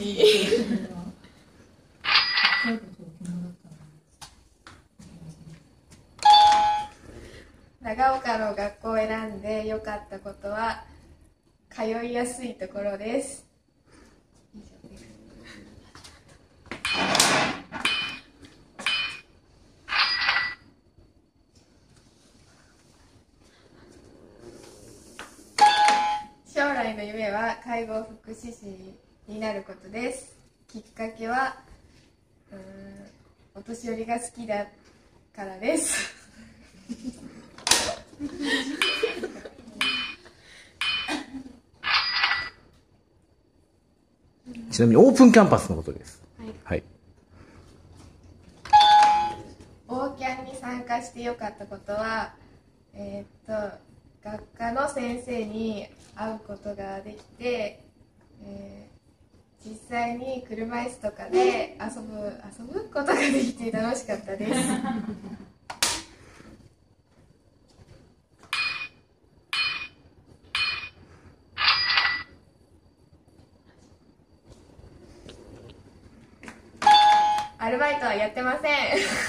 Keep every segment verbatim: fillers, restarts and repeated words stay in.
い。長岡の学校を選んで良かったことは通いやすいところです。将来の夢は介護福祉士になることです。きっかけはうーんお年寄りが好きだからです。 ちなみにオープンキャンパスのことです。はい。 オーキャンに参加してよかったことは、えー、っと学科の先生に会うことができて、えー、実際に車椅子とかで遊ぶ遊ぶことができて楽しかったです。アルバイトはやってません。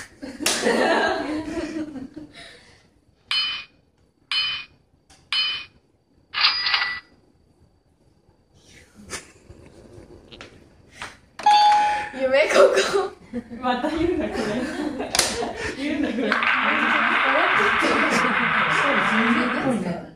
夢ここ。 また言うんだこれ。言うんだこれ。笑ってて。